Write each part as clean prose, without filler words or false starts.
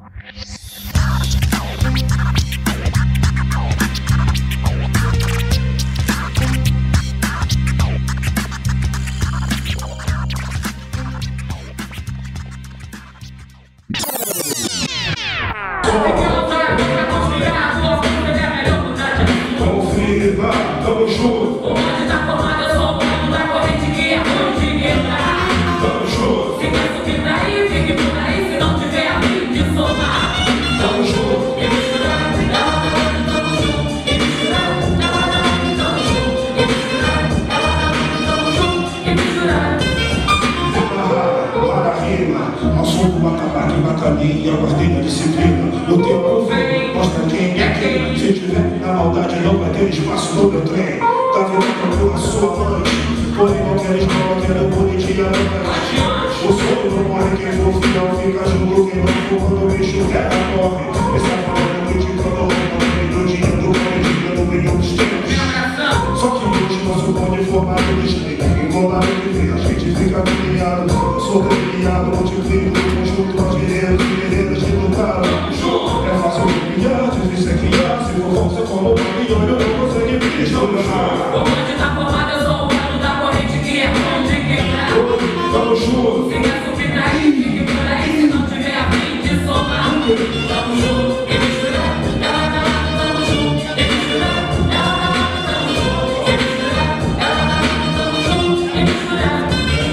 Tamo junto. O bonde tá formado, eu sou o mano da corrente que é ruim de guerra. Tamo junto. Se quer subir daí, fique por aí, se não tiver a fim de somar. Tamo junto. E misturar, ela tá onde tamo junto. E misturar, ela tá onde tamo junto. E misturar, ela tá onde tamo junto. E misturar. Para a rima, ao som do atabaque, bacaninha, guardei a disciplina. No tempo vem, mostra quem é quem. Se tiver na maldade, não vai ter espaço no meu trem. Tá vendo como a sua amante, porém não quer escola, quero bonitinha adiante. O sonho não morre, quem for fiel fica junto, quem não for quando o bicho pega, corre. Essa palavra que te prolonga, no dia do dia no meio dos tempos. Só que hoje nosso bonde formado de jeito, enrolado de ver, a gente fica brilhado. Eu sou brilhado, multiplico o conjunto aos guerreiros e guerreiras que lutaram. É fácil de brilhar, difícil é criar, se for você como e olha, não consegue me O bonde tá formado, eu sou o mano da corrente que é ruim de guerra. Tamo junto. Se quer subir daí, fique por aí, se não tiver a fim de somar. Tamo junto. E misturar, ela tá onde tamo junto. E misturar, ela tá onde tamo junto. E misturar, ela tá onde tamo junto. E misturar.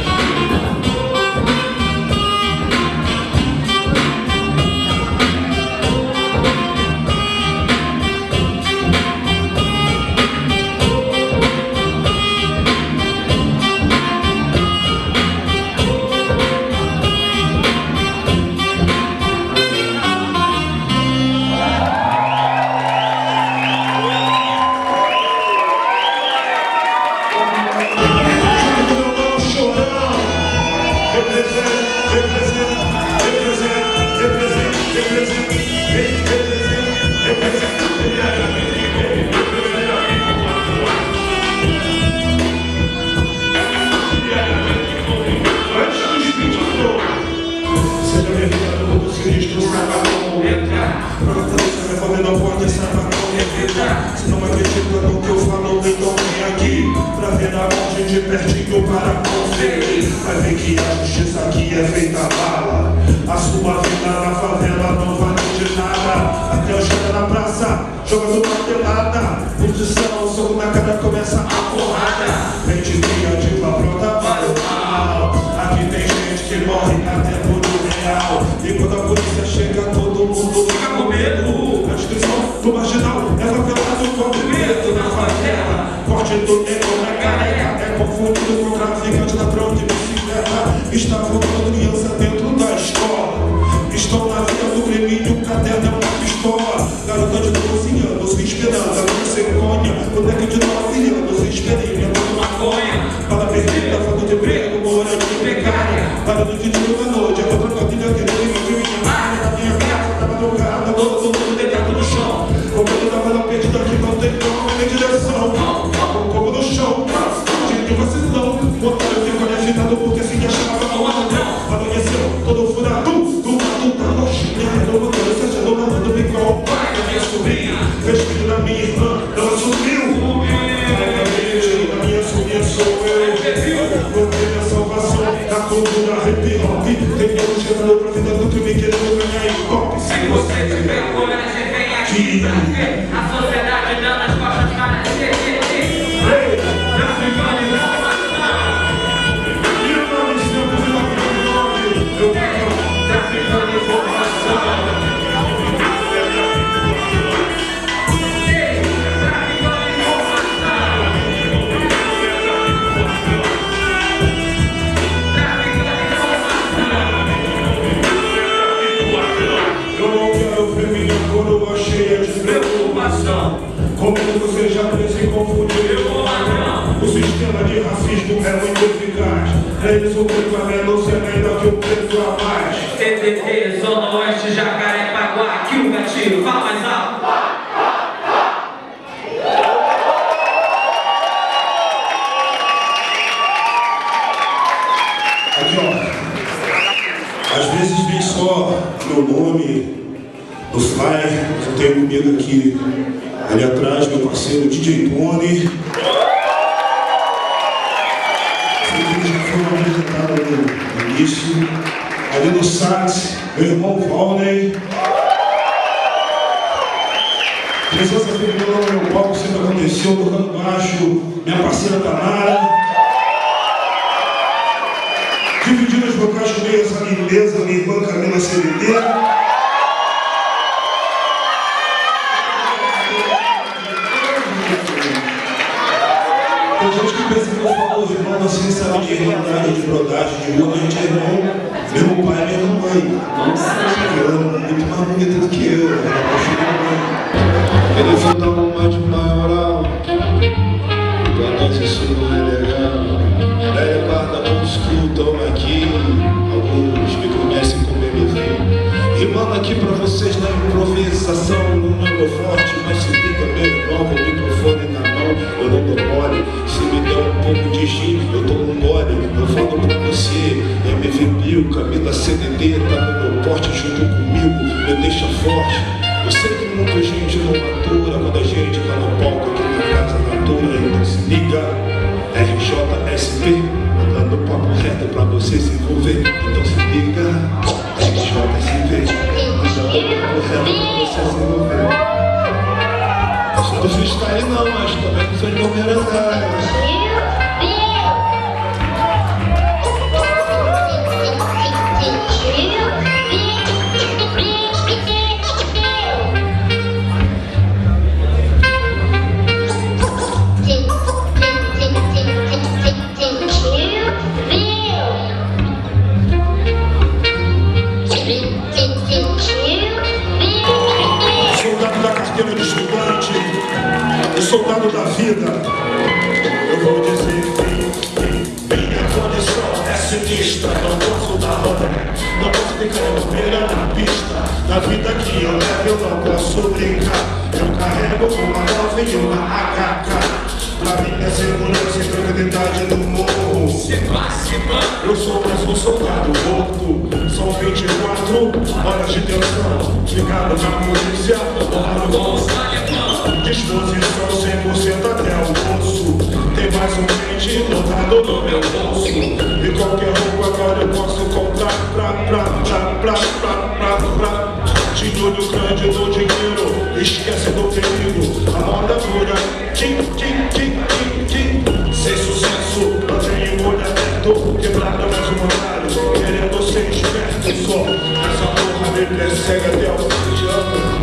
Se não acredita no que eu falo, então vem aqui pra ver na margem de pertinho para conferir. Vai ver que a justiça aqui é feita bala. A sua vida na favela não vale de nada. Até eu chegar na praça, joga sua martelada. Posição, o soco na cara, começa a porrada. Vem de criativa pronta para o mal. Aqui tem gente que morre até por um real. E quando a polícia chega, todo mundo fica com medo. A descrição do marginal é favelado com medo na favela. Corte do negro na careca é confundido com traficante da droga de bicicleta. Está roubando criança dentro da escola. Estou na vida do crime e o caderno é uma pistola. Garota de 12 anos, esperança, com cegonha. Moleque de 9 anos, experimentando maconha. Bala perdida, falta de emprego, morando de precária. Parando de dia da noite, é outra família querendo que minha área. Na minha casa, na madrugada, todo mundo deitado no chão. Comprando da bala perdida que não tem como, nem direção. Como no chão, gente vacilão. O otário ficou agitado porque se achava no ladrão. Amanheceu, todo furado, do lado da lojinha. Do motor, sendo mandando bicão. O pai da minha sobrinha fez filho da minha irmã, ela sumiu. A minha sobrinha sou eu. Não teve a salvação da cultura hip hop. Tem medo chegando pra vida do crime querendo ganhar hip hop. Se você tiver coragem, vem aqui pra ver a sociedade dando as costas para CTT. Traficando informação. Traficando informação. Como você já se confundiu, o sistema de racismo é muito eficaz. Eles o preto a menos é melhor que o preto a mais. CTT, Zona Oeste, Jacarepaguá, aqui o gatilho, fala mais alto. Aqui ó, às vezes vem só meu nome, no Fly. Eu tenho comigo aqui, ali atrás, meu parceiro DJ Tony. Eles já foram apresentados no início. Ali no sax, meu irmão Valney. Presença feminina no meu palco sempre aconteceu, tocando baixo, minha parceira Tamara. Dividindo os vocais comigo, essa lindeza, minha irmã Camila CBT. Tem gente que pensa que eu falo irmão assim, sabe, de irmandade, de brodagem, de rua, a gente é irmão, mesmo pai, mesmo mãe. Ela é muito mais bonita do que eu, ela é apaixonada. Eles dão uma de maioral, pra nós isso não é legal. Velha guarda old school, toma aqui, alguns me conhecem como MV. Rimando aqui pra vocês na improvisação, não é meu forte, mas se liga meu irmão, com o microfone na mão, eu não dou mole. Se me der um pouco de gin, eu tomo um gole. Eu falo pra você, MV Bill, Camila CDD, tá no meu porte junto comigo, me deixa forte. Eu sei que muita gente não matura quando a gente tá no palco aqui na Casa Natura. Então se liga, RJSP, dando papo reto pra você se envolver. Então se liga, RJSP, dando papo reto pra você se envolver. Eu sou do freestyle não, mas também não sou de Palmeiras. Soldado da vida, eu vou dizer que minha condição é sinistra. Não posso dar roda, não posso ficar bobeira na pista. Na vida que eu levo eu não posso brincar. Eu carrego uma 9 e uma AKK. Pra minha segurança e tranquilidade no morro. Eu sou mais um soldado morto. São 24 horas de tensão. Ligado na polícia, disposição 100% até o bolso. Tem mais um pente lotado no meu bolso. E qualquer roupa agora eu posso comprar Tiro do cândido dinheiro, esquece do perigo. A moda pura, tim. Sem sucesso, mantenho o olho aberto. Quebrado mais um horário, querendo ser esperto só. Essa porra me persegue até o fim de ano.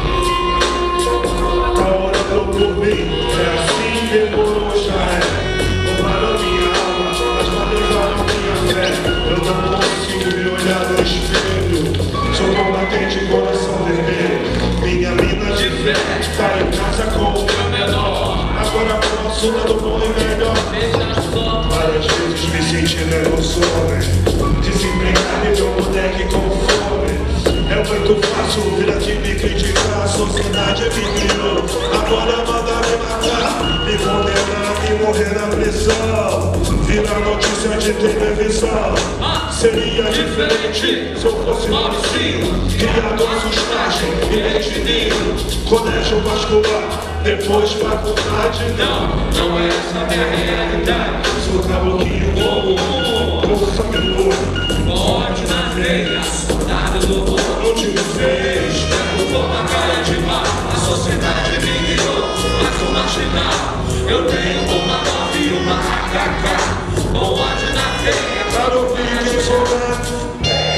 Por mim, é assim, demorou, já é. Roubaram minha alma, mas não levaram minha fé. Eu não consigo me olhar no espelho. Sou combatente, coração vermelho. Minha mina de fé tá em casa com o meu menor. Agora posso dar do bom e melhor. Várias vezes me sentindo emoções. Desempregado e meu moleque com fome. É muito fácil vir aqui me criticar. A sociedade é menino. Agora manda me matar, me condenar e morrer na prisão. Vira notícia de televisão. Seria diferente se eu fosse Mauricinho, criador sustagem e leitinho. Colégio vascular, depois faculdade. Não é essa minha realidade. Sou caboclinho com sangue puro, com ódio na veia, nada do mundo não te fez. Pego por uma cara de mar, a sociedade me guiou, mas no marginal eu tenho uma 9 e uma AKK, com ódio na veia, para ouvir quem sou gato.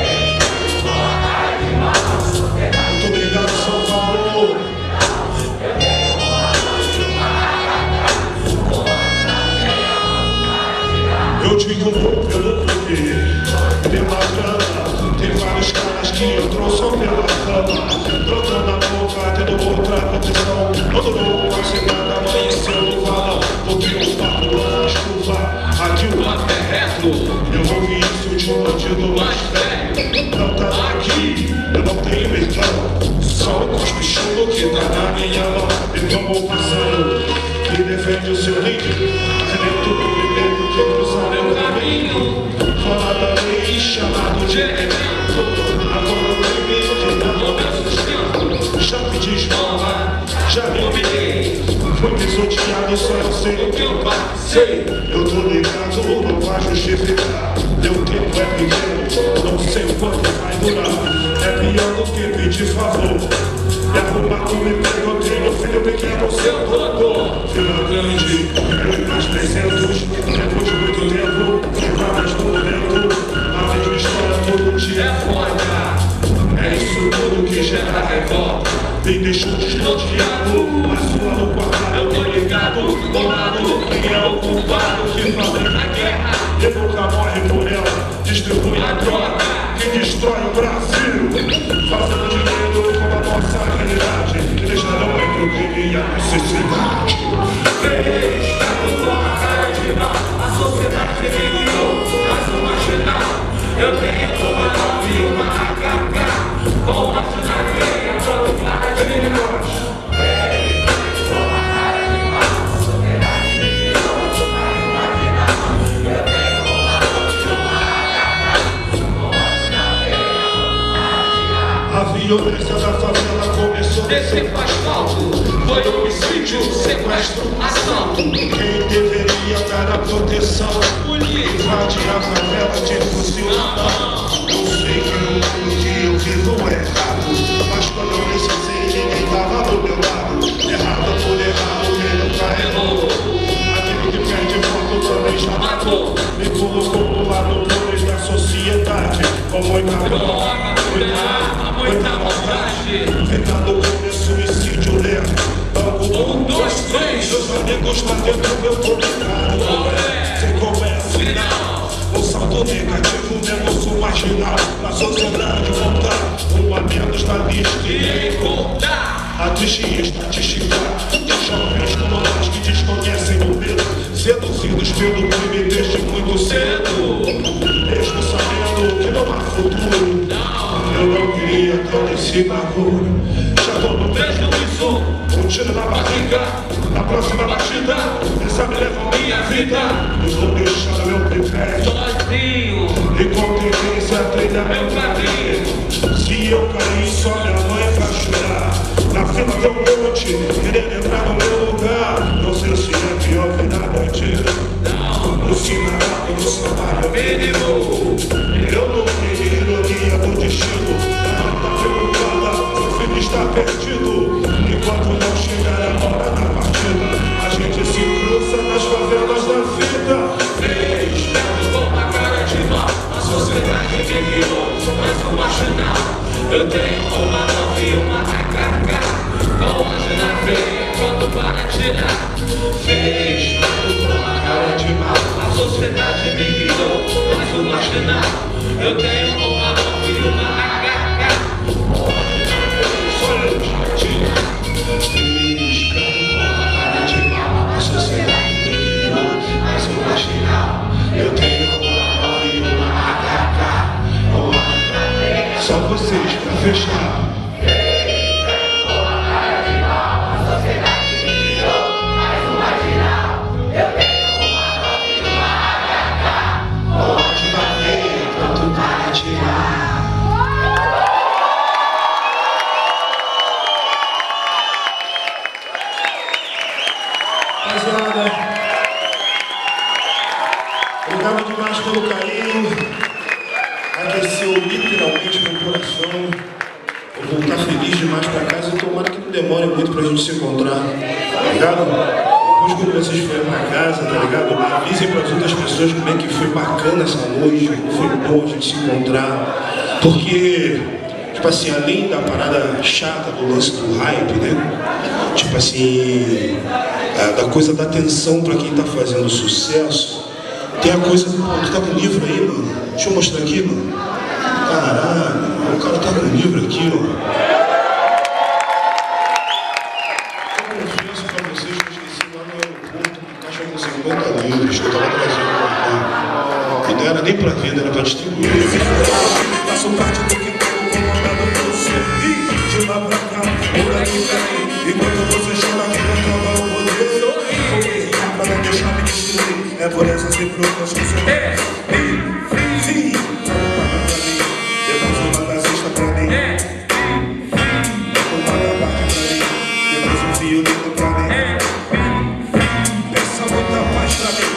Muito obrigado, São Paulo. Eu digo pelo poder, pela grana. Tem vários caras que entram só pela fama. Trocando a boca, tendo outra condição. Todo mundo vai ser nada, amanheceu no valão. Porque eu falo na chuva, aqui o papo é reto. Eu ouvi isso de um bandido mais velho. Não tá aqui, eu não tenho irmão. Só o cospe chulo que tá na minha mão. E como passando, que defende o seu líder. Arrebento o primeiro de cruzar meu caminho. Fora da lei chamado de elemento. Agora o limite dá no meu sustento. Sei, eu tô ligado, não vai justificar. Meu tempo é pequeno, não sei o quanto vai durar. É pior do que pedir favor. E arrumar como emprego, eu tenho filho pequeno, seu doutor. Filho grande, muito mais 300. Depois de muito tempo, várias no momento. A mesma história todo dia é foda. É isso tudo que gera revolta. Me deixou desnorteado, mas sua no quadrado eu tô ligado. Bolado, quem é o culpado que fabrica a guerra e nunca morre por ela. Distribui a droga que destrói o Brasil, fazendo dinheiro com a nossa realidade e deixarão entre o crime e a necessidade. Estamos com a cara de mal, a sociedade me guiou, mas não marginal. Eu tenho uma nova e uma HK, com uma na veia, quando para de nós. Com a cara de mal, a sociedade me guiou, mas não marginal. Eu tenho uma nova e uma HK, com uma na veia, A violência da favela começou descer pro asfalto, foi homicídio, sequestro, assalto. Quem deveria dar a proteção invade a favela de fuzil. Eu sei que o mundo que eu vivo é errado, mas quando eu precisei ninguém tava do meu lado. Errado por errado, ele nunca errou. Aquele que perde foto também já matou. Me colocou do lado dois da sociedade, com muita droga, muita maldade. Pecado como suicídio lento. 1, 2, 3. Meus amigos lá dentro eu tô ligado. Sem começo, final. O saldo negativo, negócio marginal. Na sociedade montar um a menos na lista e encontrar a triste estatística de jovens como nós que desconhecem o medo, seduzidos pelo crime desde muito cedo, mesmo sabendo que não há futuro. Eu não queria estar nesse bagulho. Já tô no prejuízo, um tiro na barriga. Na próxima batida, essa me leva minha vida. Eu vou deixar meu pé sozinho, e com tendência a treinar meu quadrinho. Se eu cair, só minha mãe vai chorar. Na fila do monte, querendo entrar no meu lugar. Não sei se é pior que na noite. No sinal, no salário mínimo. Eu não tenho ironia do destino. Tá preocupada, o filho está perdido. Enquanto não chegar a hora da partida, a gente se cruza nas favelas da vida. estamos com a cara de mal, a sociedade me guiou, mas não marginal. Eu tenho uma nova e uma HK, com anjo na veia, quando para tirar. Estamos com a cara de mal, a sociedade me guiou, mas não marginal. Eu tenho uma nova e uma HK, com anjo na veia, só eu para tirar. Estamos com a cara de mal, a sociedade me guiou, mas não marginal. Eu tenho uma nova e uma HK, com anjo na veia. Só vocês pra fechar. Rapaziada, obrigado demais pelo carinho. Aqueceu literalmente meu coração. Vou voltar feliz demais pra casa e tomara que não demore muito pra gente se encontrar, tá ligado? Depois quando vocês forem pra casa, tá ligado? Avisem pras outras pessoas como é que foi bacana essa noite, como foi bom a gente se encontrar. Porque, tipo assim, além da parada chata do lance do hype, né? Tipo assim, da coisa da atenção pra quem tá fazendo sucesso, tem a coisa, pô, tu tá com livro aí, mano? Deixa eu mostrar aqui, mano. Caralho, o cara tá com livro aqui, ó. Eu confesso pra vocês que eu esqueci lá no aeroporto uma caixa com 50 livros que eu tava trazendo pra cá. E não era nem pra venda, era pra distribuir. Faço parte do que tô comandando você. E de lá pra cá, por aqui pra mim. Enquanto você chora, que acaba o poder. Vou guerrear pra não deixar me destruir. É por essas que preocupações que eu sim, depois uma nazista pra mim. Uma da barca pra mim. Depois um violino pra mim. Peça muita paz pra mim.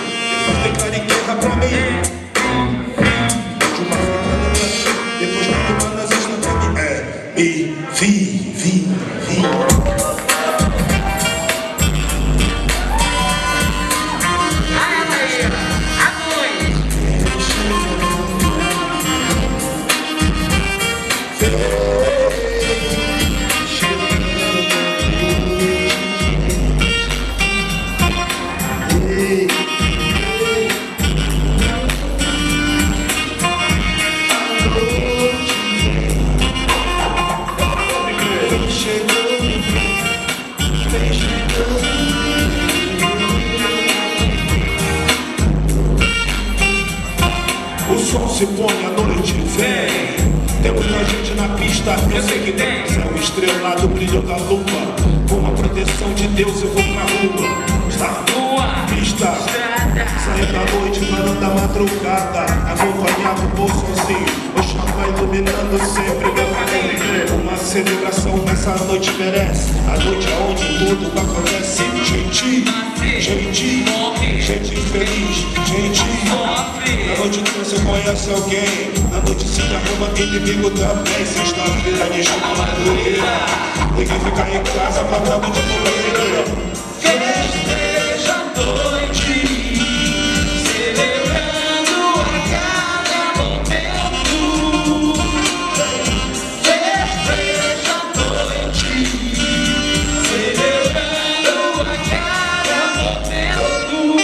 O sol se põe, a noite vem. Tem muita gente na pista, eu sei que tem. Céu estrelado, brilho da lua. Com a proteção de Deus eu vou pra rua. Estar nua, pista, sair da noite, varando da madrugada. Acompanhado por sozinho, o chão vai iluminando sempre meu caminho. Uma celebração nessa noite merece. A noite é onde tudo acontece. Gente, gente feliz, gente. Na noite que você conhece alguém, na noite se arruma inimigo também. Sexta-feira de chamadoria, ninguém fica em casa matando de comer. Festeja a noite, celebrando a cada momento. Festeja a noite, celebrando a cada momento.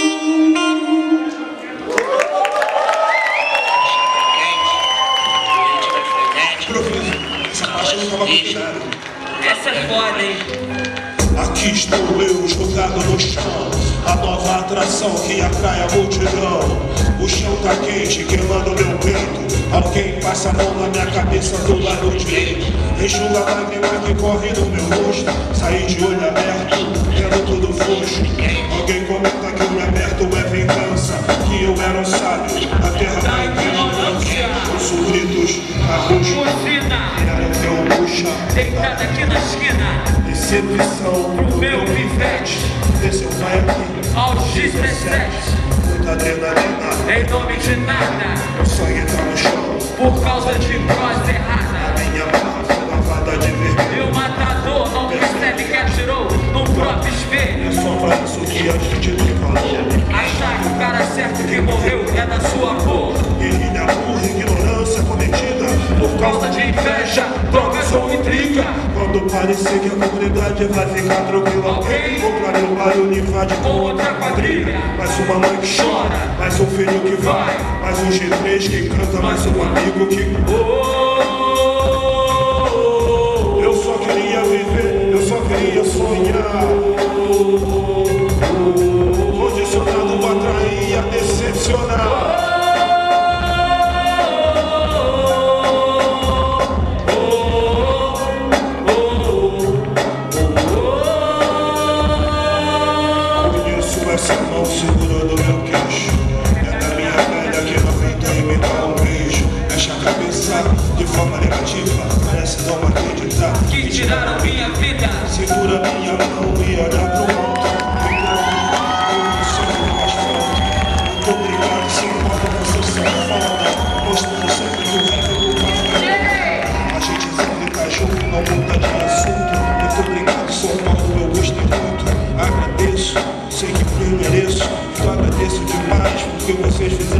Essa parte eu não tava combinando. Essa é foda, hein? Aqui estou eu jogado no chão, a nova atração que atrai a multidão. O chão tá quente, queimando meu peito. Alguém passa a mão na minha cabeça do lado direito. Enxuga a lágrima que corre no meu rosto. Saí de olho aberto, vendo tudo frouxo. Alguém comenta que o me aberto é vingança, que eu era um sábio, a terra da ignorância. Ouço gritos, arroxo, era que eu puxa. Deitado aqui na esquina, Decepção pro meu pivete. Desceu vai aqui aos 17, muita adrenalina, em nome de nada, o sangue tá no chão. por causa de voz errada. Minha barra foi lavada de E vermelho. o matador não percebe que atirou no próprio espelho. É só pra isso que a gente não falou. Achar que o cara certo que morreu é da sua cor. Guerrilha burra, ignorância cometida Por causa de inveja, drogas ou intriga. quando parecer que a comunidade vai ficar tranquila. Alguém comprar o barulho e invade com outra quadrilha. mais uma mãe que chora, mais um filho que vai, mais um G3 que canta, mais um amigo que... Eu só queria viver, eu só queria sonhar. Condicionado pra atrair e a decepcionar. Conheço essa mão segurando meu queixo. É da minha velha que não tenta e me dá um beijo. Mexe a cabeça de forma negativa, parece não acreditar Que tiraram minha vida. segura minha mão e olha pro alto. Eu sou mais forte. Muito obrigado, se importa, você ser foda. Mostrando sempre que o rap é do mais. A gente sempre tá junto, não muda de assunto. Muito obrigado, São Paulo, eu gostei muito. Agradeço, sei que eu mereço. Eu agradeço demais porque vocês fizeram.